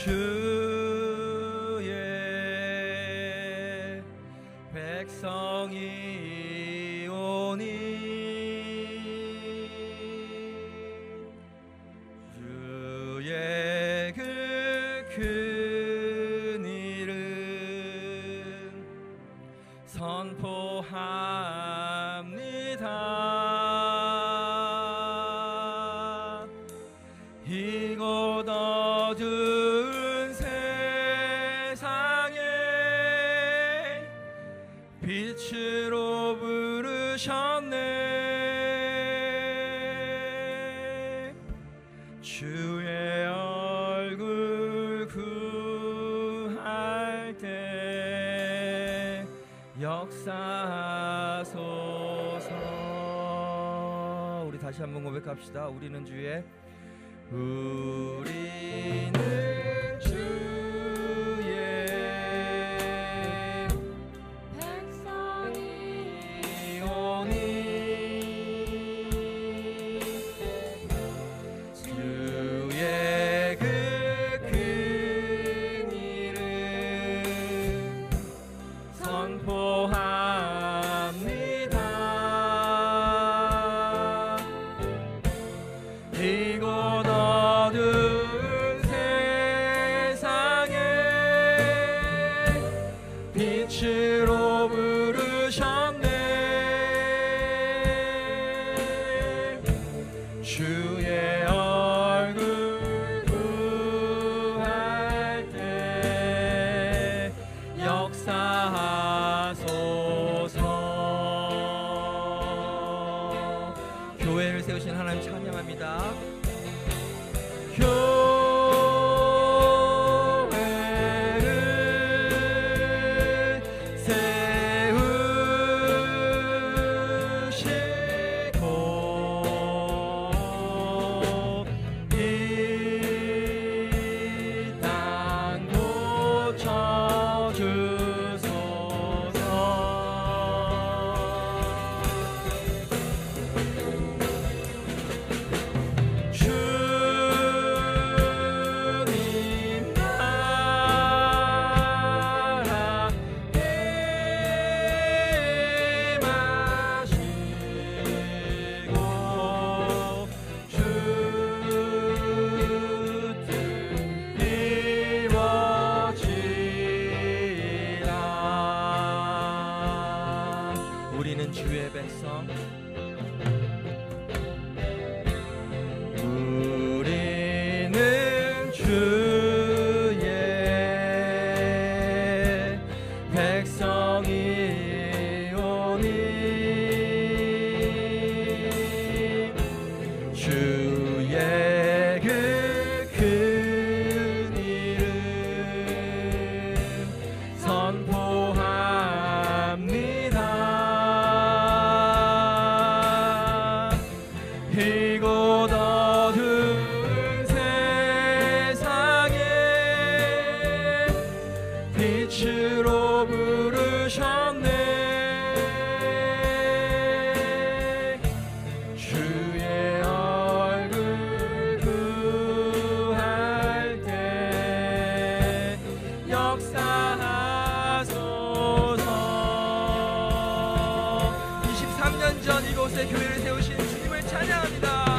주의 백성이 오니 주의 그 큰 일은 선포합니다. 이곳 어두운 세상에 빛으로 부르셨네. 주의 얼굴 구할 때 역사하소서. 우리 다시 한번 고백합시다. 우리는 주의 백성이 오니 주의 그 큰 일을 선포합니다. 이곳 어두운 세상에 빛으로 부르셨네. 주의 얼굴 구할 때 역사하소서. 교회를 세우신 하나님 찬양합니다. 교회를 세우시고 이 땅 고쳐주소서. 주님 나라 임하시고 주 뜻 이루어지라. 우리는 주의 백성, 우리는 주의 백성이 오니 주의 그 큰 일은 선포합니다. 이곳 어두운 세상에 빛으로 부르셨네. 주의 얼굴 구할 때 역사하소서. 23년 전 이곳에 교회를 세우신 주님을 찬양합니다.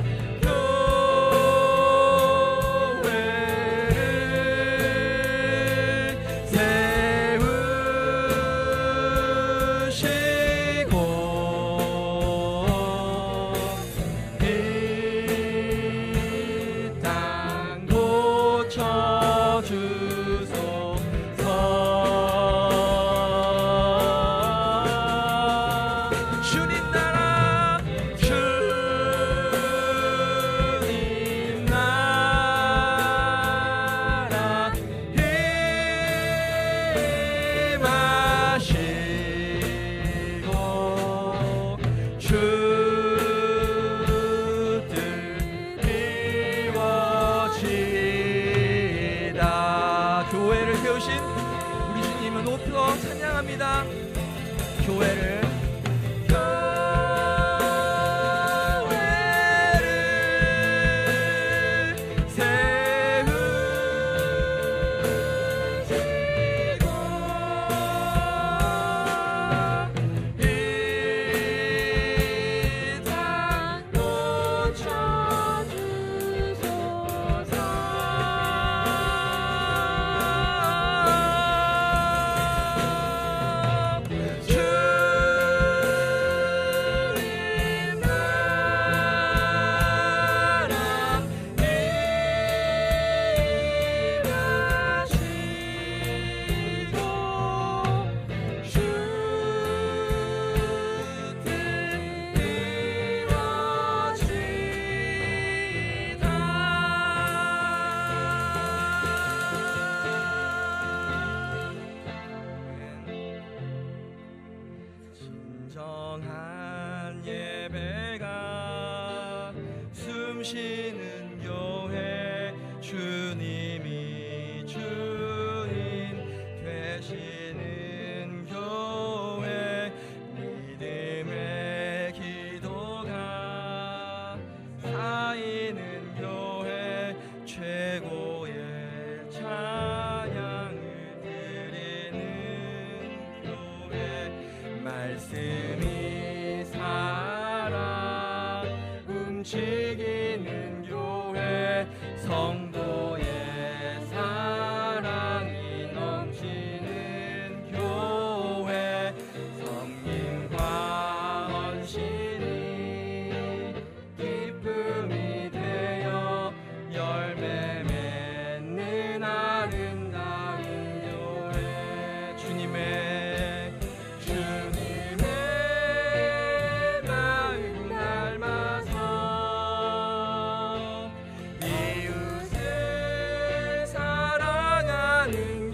교회를 세우신 우리 주님을 높여 찬양합니다. 교회를 세우시고 움직이는 교회, 성도의 사랑이 넘치는 교회, 섬김과 헌신이 기쁨이 되어 열매 맺는 아름다운 교회. 주님의 마음 닮아서 이웃을 사랑하는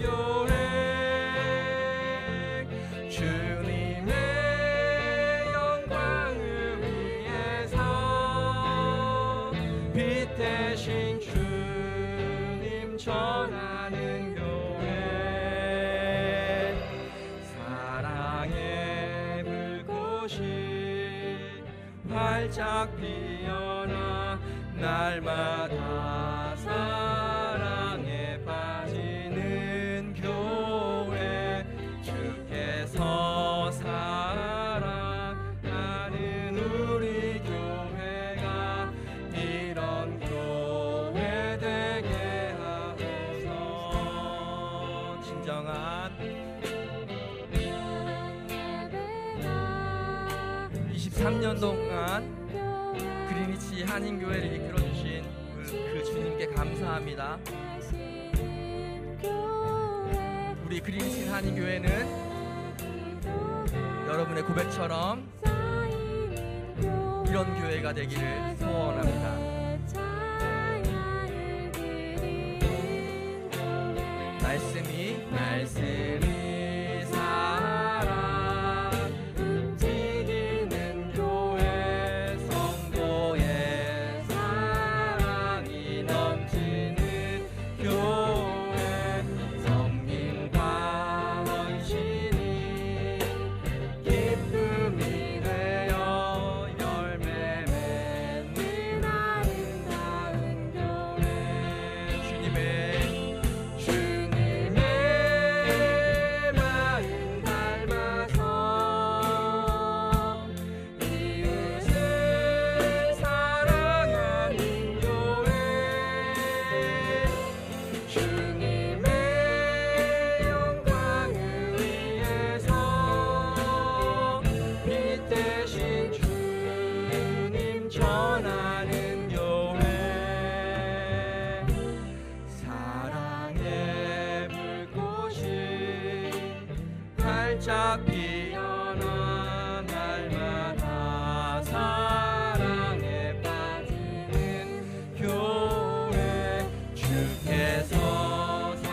교회, 주님의 영광을 위해서 빛 대신 주님 전하는 교회, 사랑의 불꽃이 활짝 피어나 날마다 사랑에 빠지는 교회, 주께서 사랑하는 우리 교회가 이런 교회 되게 하소서. 진정한 23년 동안 그린위치 한인교회를 이끌어주신 그 주님께 감사합니다. 우리 그린위치 한인교회는 여러분의 고백처럼 이런 교회가 되기를 소원합니다. 말씀이 살아 움직이는 교회, 성도의 사랑이 넘치는 교회, 섬김과 헌신이 기쁨이 되어 열매 맺는 아름다운 교회, 주님의 마음 닮아서 이웃을 사랑하는 교회, 주님의 영광을 위해서 빛 대신 주님 전하는 교회, 사랑의 불꽃이 활짝 피어나 날마다 사랑에 빠지는 교회, 주께서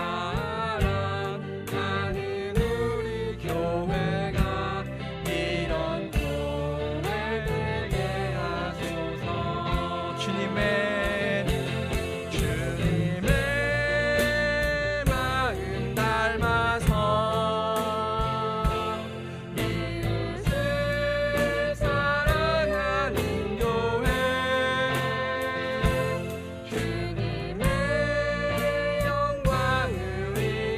사랑하는 우리 교회가 이런 교회 되게 하소서. 주님의 마음 닮아서 이웃을 사랑하는 교회, 주님의 영광을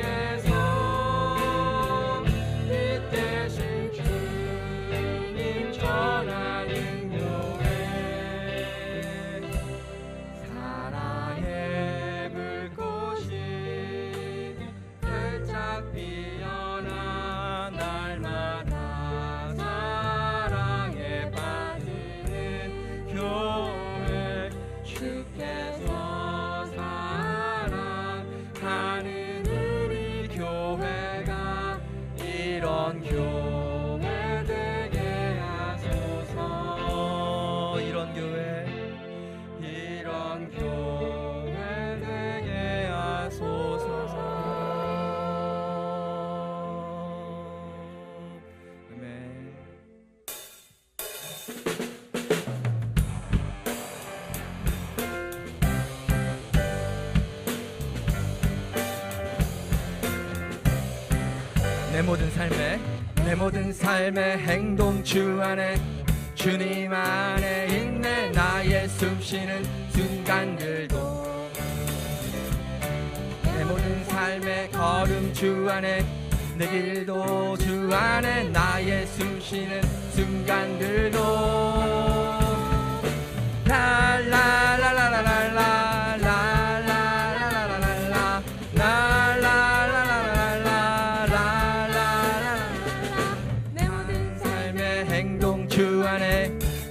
위해서 빛 대신 주님 전하는 교회, 사랑의 불꽃이 활짝 피어나 날마다 사랑에 빠지는 교회, 주께서 사랑하는 우리 교회가 이런 교회 되게 하소서. 이런 교회 되게 하소서. 아멘. 내 모든 삶의 행동 주 안에, 주님 안에 있네. 나의 숨쉬는 순간들도, 내 모든 삶의 걸음 주 안에, 내 길도 주 안에, 나의 숨쉬는 순간들도 다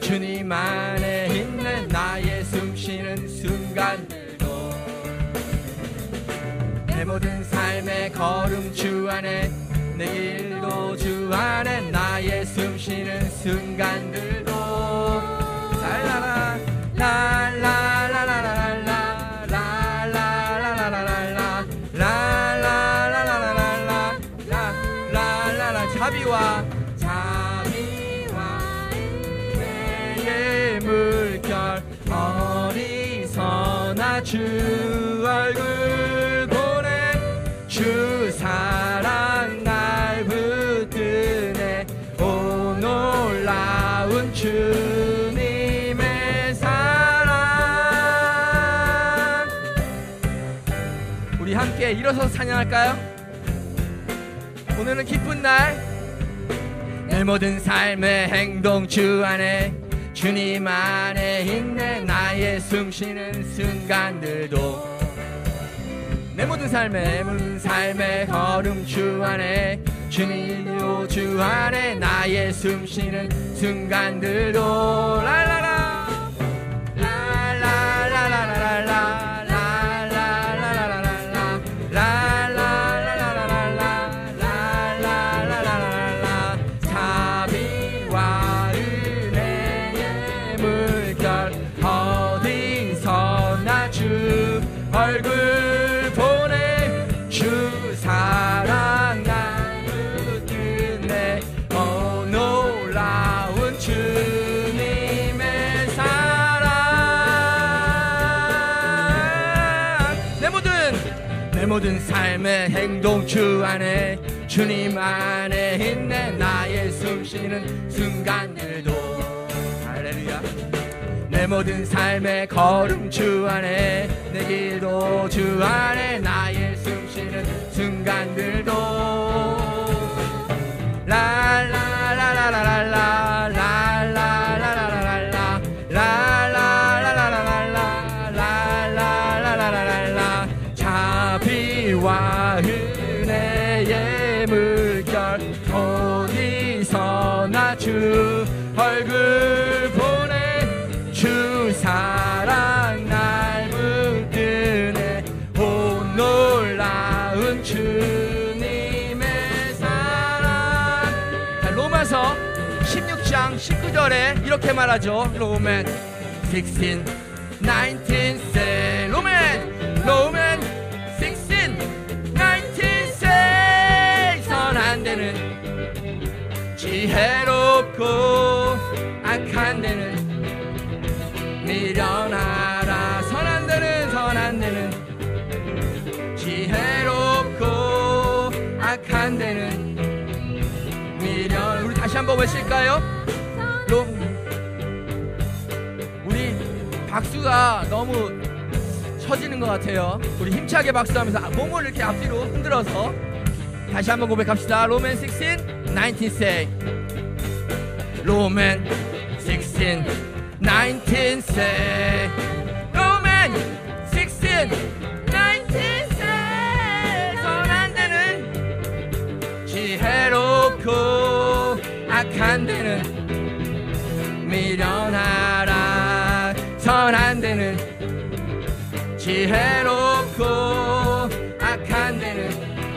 주님 안에 있네. 나의 숨쉬는 순간들도 내 모든 삶의 걸음 주 안에 내 길도 주 안에 나의 숨쉬는 순간들도 랄라라 랄라라라라라 랄라라라라라 랄라라라라라 자비와 은혜의 물결 어리석나 주 얼굴 보내 주 사랑 날 붙드네 오 놀라운 주님의 사랑. 우리 함께 일어서서 찬양할까요? 오늘은 기쁜 날 내 모든 삶의 행동 주 안에 주님 안에 있네. 나의 숨쉬는 순간들도 내 모든 삶의 걸음 주 안에 주님도 주 안에 나의 숨쉬는 순간들도 랄라라 랄라라라라라 랄라라라라라 랄라라라라라 자비와 은혜의 물결 어디서나 주 얼굴 보내 주 사랑 날 붙드네 오 놀라운 주님의 사랑. 내 모든 삶의 행동 주 안에 주님 안에 있네. 나의 숨쉬는 순간들도 할렐루야. 내 모든 삶의 걸음 주 안에 내 길도 주 안에 나의 숨쉬는 순간들도 랄라라라라라 랄라라라라라 랄라라라라라 자비와 은혜의 물결 어디서나 주 얼굴 보내 주 사랑 날 붙드네 오 놀라운 주님의 사랑. 자, 로마서 16장 19절에 이렇게 말하죠. 로맨 16, 19 say 로맨 16, 19 say 선한 데는 지혜롭고 악한 데는 미련하라. 선한 데는 지혜롭고 악한 데는 미련. 우리 다시 한번 외칠까요? 우리 박수가 너무 쳐지는 것 같아요. 우리 힘차게 박수하면서 몸을 이렇게 앞뒤로 흔들어서 다시 한번 고백합시다. 로맨 16, 19 say 로맨 16, 19 say 로맨 16, 19 say 선한 데는 지혜롭고 악한 데는 미련하라. 선한 데는 지혜롭고 악한 데는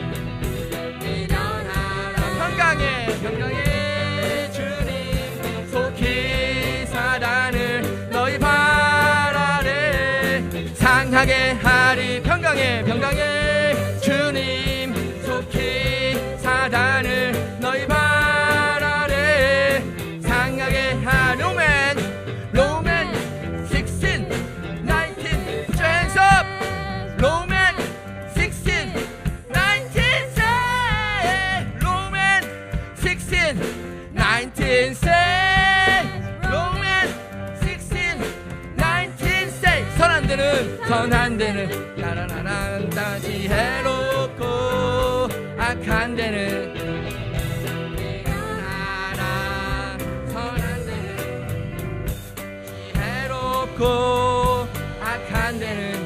미련하라. 평강의 주님 속히 사단을 너희 발 아래 상하게 하리. 평강의 주님 속히 사단을 너희 발 아래 상하게 하리. 로맨 16, 19 put your hands up. 로맨 16, 19 say 로맨 16, 19 say 로맨 16, 19 say 선한 데는 나라나란다 지혜롭고 악한 데는 미련하라. 선한 데는 지혜롭고 악한 데는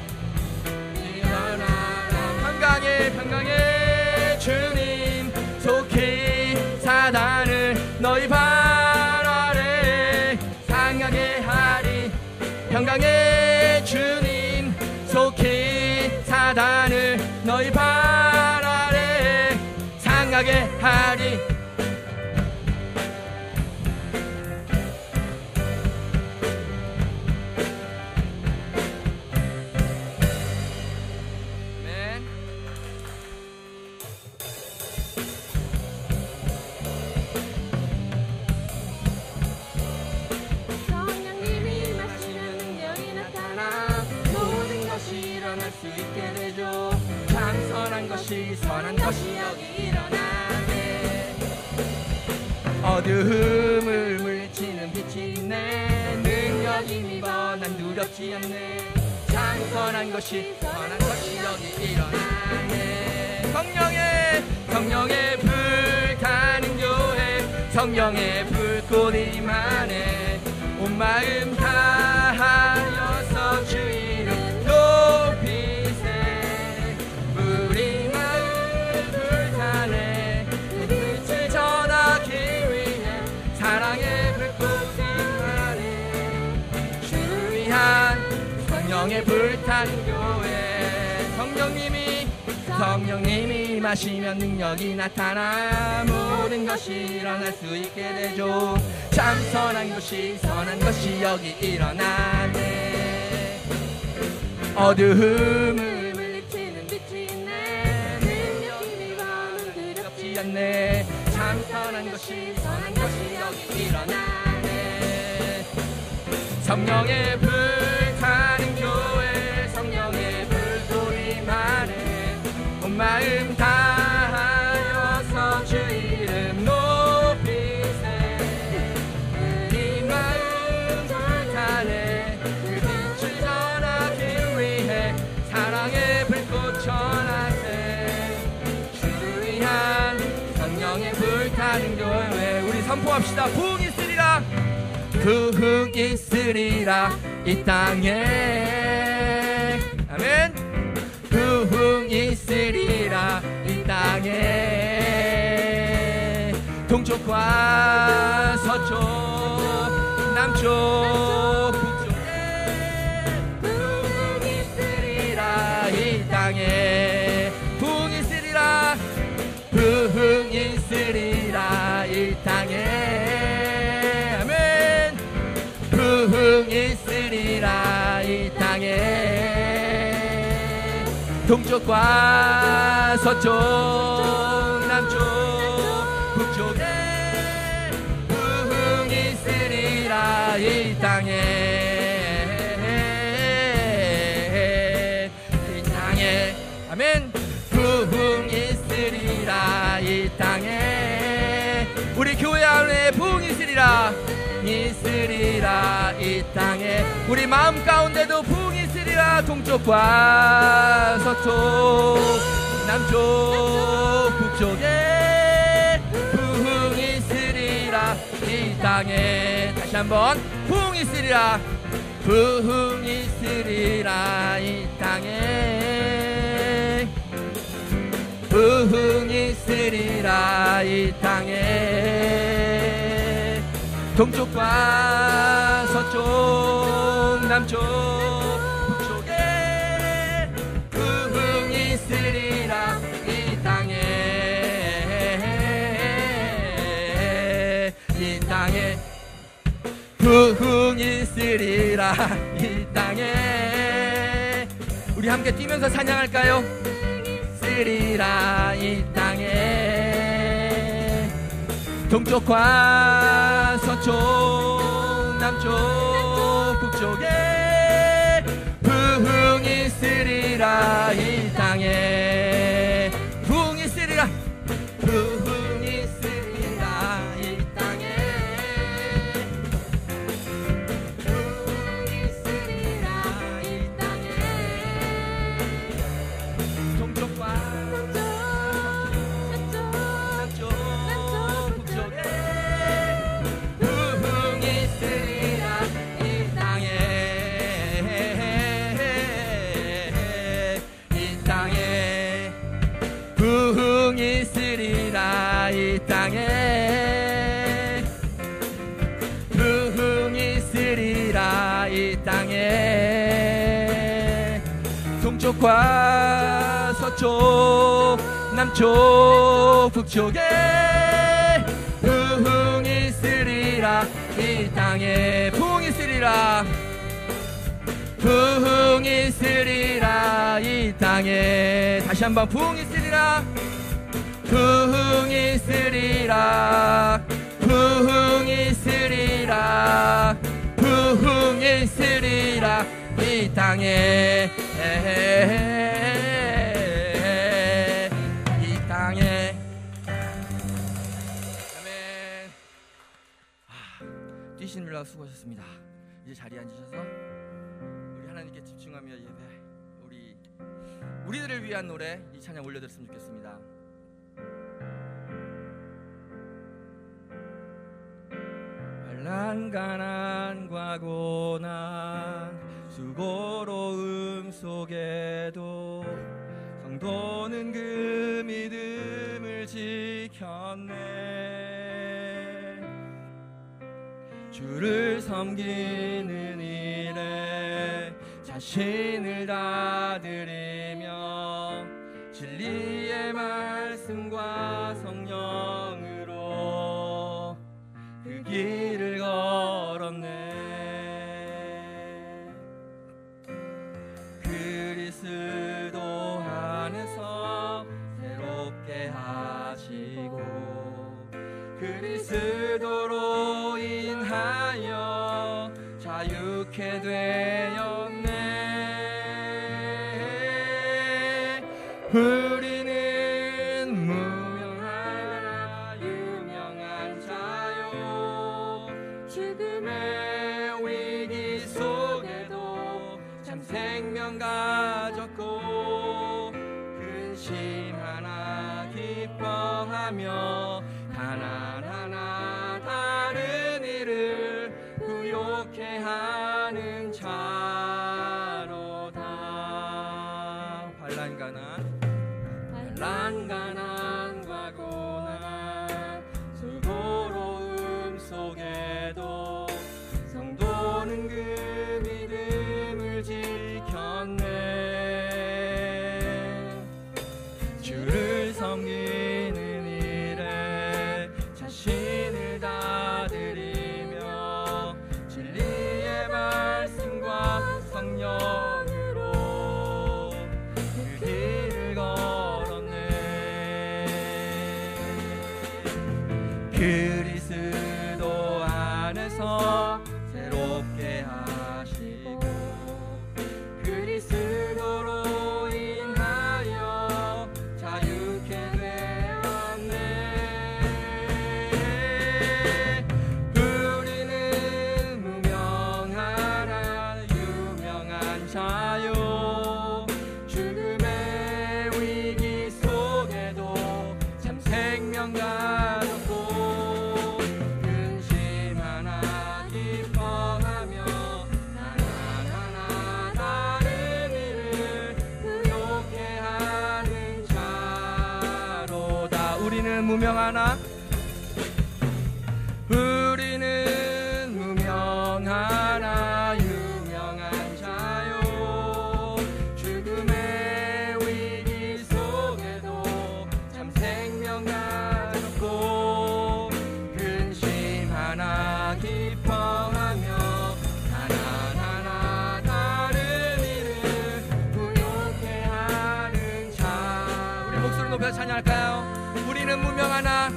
미련하라. 평강의 주님 속히 사단을 너희 발 아래 평강의 주님 속히 사단을 너희 발 아래 상하게 하리. 선한 것이 여기 일어나네. 어두움을 물리치는 빛이 있네. 능력이 힘입어 난 두렵지 않네. 참 선한 것이 여기 일어나네. 성령의 불타는 교회, 성령의 불꽃 임하네. 온 마음 다하여서 주 이름 높이세. 우리 사랑의 불꽃이 임하네. 주 위한 성령의 불타는 교회. 성령님이 마시면 능력이 나타나 모든 것이 일어날 수 있게 되죠. 참 선한 것이 여기 일어나네. 어두움을 물리치는 빛이 있네. 능력이 힘입어는 두렵지 않네. 참 선한 것이 여기 일어나네. 성령의 불타는 교회, 성령의 불꽃 임하네. 온 마음 다하여서 주 이름 높이세. 이 마음 불타네. 그 빛을 전하기 위해 사랑의 불꽃 전하세. 주 위한 성령의 불타는 교회. 우리 선포합시다. 부흥이 있으리라. 부흥이 있으리라 이 땅에. 아멘. 부흥이 있으리라 이 땅에. 동쪽과 서쪽 남쪽 북쪽에 부흥이 있으리라 이 땅에. 부흥이 있으리라. 부흥이 있으리라 이 땅에. 아멘. 부흥이 있으리라 이 땅에. 동쪽과 서쪽 남쪽 북쪽에 부흥이 있으리라 이 땅에. 이 땅에. 아멘. 부흥이 있으리라 이 땅에. 우리 교회 안에 부흥이 있으리라 이 땅에. 우리 마음 가운데도 부흥이 있으리라. 동쪽과 서쪽 남쪽 북쪽에 부흥이 있으리라 이 땅에. 다시 한번 부흥이 있으리라. 부흥이 있으리라 이 땅에. 부흥이 있으리라 이 땅에. 동쪽과 서쪽 남쪽 북쪽에 부흥이 있으리라 이 땅에. 이 땅에 부흥이 있으리라 이 땅에. 우리 함께 뛰면서 찬양할까요? 있으리라 이 땅에. 동쪽과 서쪽 남쪽 북쪽에 부흥이 있으리라 이 땅에. 부흥이 있으리라. 부흥이 있으리라 이 땅에. 부흥이 있으리라 이 땅에. 동쪽과 이 땅에. 동쪽과 서쪽 남쪽 북쪽에 부흥이 있으리라. 이 땅에 부흥이 있으리라. 부흥이 있으리라. 이 땅에 다시 한번 부흥이 있으리라. 부흥이 있으리라. 부흥이 있으리라. 부흥이 있으리라. 이 땅에 이 땅에. 아멘. 뛰시느라 수고하셨습니다. 이제 자리에 앉으셔서 우리 하나님께 집중하며 예배, 우리들을 위한 노래 이 찬양 올려드렸으면 좋겠습니다. 환난 가난과 고난 수고로움 속에도 성도는 그 믿음을 지켰네. 주를 섬기는 일에 자신을 다드리며 진리의 말씀과 성령으로 그 길을 걸었네. 그리스도 안에서 새롭게 하시고 그리스도로 인하여 자유케 되었네. 우리는 무명하나 유명한 자요. 죽음의 위기 속에도 참 생명 가졌고 근심하나 기뻐하며 가난하나 다른 이를 부욕해 하는 자로다. 환난 가난과 고난 수고로움 속에도 성도는 그 믿음을 지켰네. 주를 섬기는 일에 자신을 다드리며 진리의 말씀과 성령으로 그 길을 걸었네. 그리스도 안에서 새롭게 하시고 그리스도로 인하여 자유케 되었네. 우리는 무명하나 유명한 자요. 죽음의 위기 속에도 참 생명 가졌고 근심하나 기뻐하며 가난하나 다른 이를 부욕해 하는 자로다. 우리는 무명하나 유명한 자요. 죽음의 위기 속에도 참 생명 가졌고 근심하나 기뻐하며 가난하나 다른 이를 부욕해 하는 자. 우리 목소리 높여 찬양할까요? 우리는 무명하나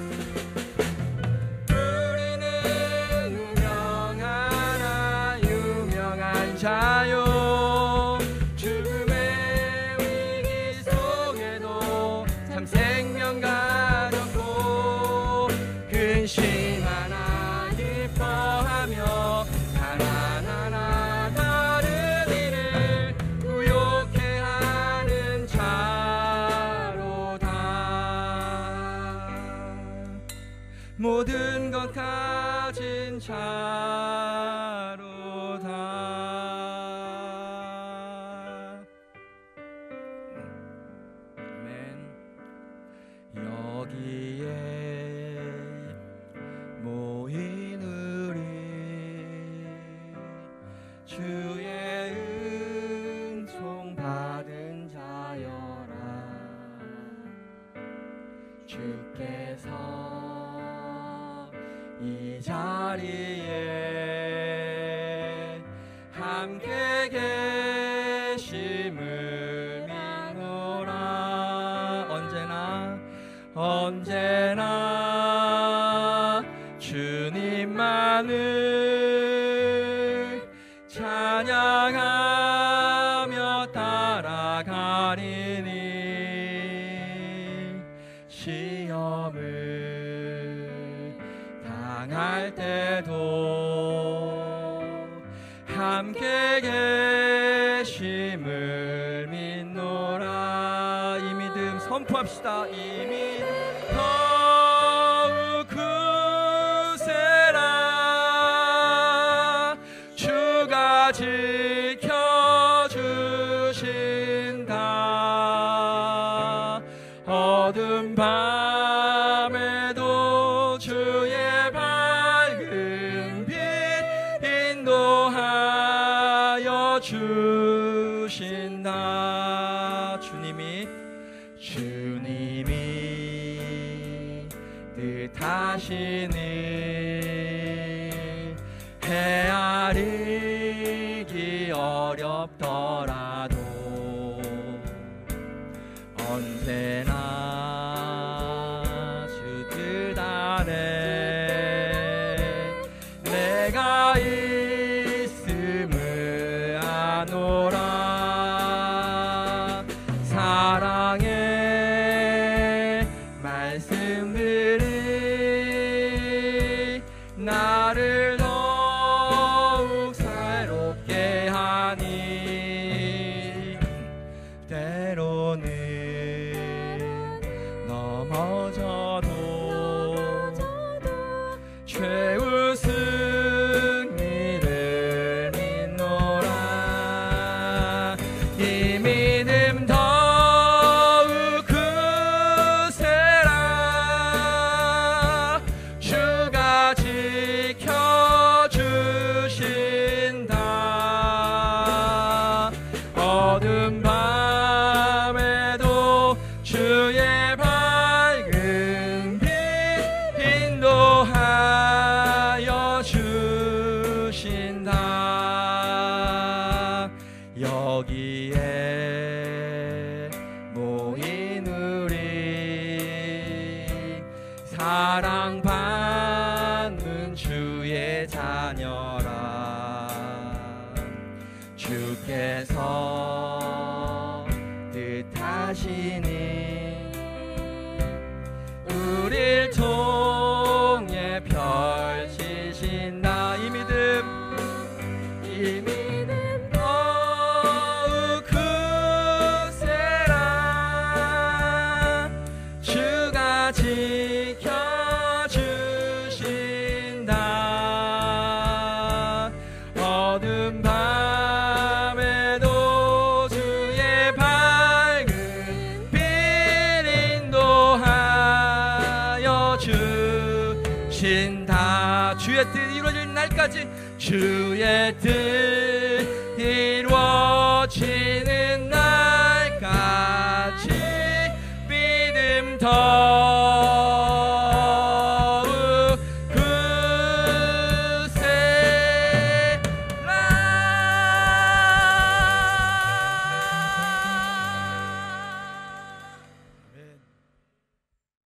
유명한 자요. 죽음의 위기 속에도 참 생명 가졌고 근심하나 기뻐하며 가난하나 다른 이를 부욕해 하는 자로다. 모든 것 가진 자로다. 아멘. 여기에 모인 우리 주의 은총 받은 함께 계심을 믿노라. 언제나 주님만을 찬양하며 따라가리니 시험을 당할 때도 함께 계심을 믿노라. 이 믿음 선포합시다. 이 믿음 더욱 굳세라. 주가 지켜주신다. 어두운 밤에도 주의 밝은 빛 인도하여 주신다. 주님이 뜻하시니 헤아리기 어렵더라도 언제나 주 뜻 안에 내가 있음을 아노라. 사랑의 말씀들이 나를 더욱 새롭게 하니 때로는 넘어져도 최후 승리를 믿노라. 이 믿음 더욱 굳세라. 주가 지켜주신다. 어두운 밤에도 주의 밝은 빛 인도하여 주신다. 여기에 모인 우리 사랑받는 주의 자녀라. 주께서 뜻하시니 우릴 통해 펼치신다. 이 믿음 더욱 굳세라. 주가 지켜주신다. 어두운 밤에도 주의 밝은 빛 인도하여 주신다. 주의 뜻 이루어질 날까지, 주의 뜻 이루어지는 날까지 믿음 더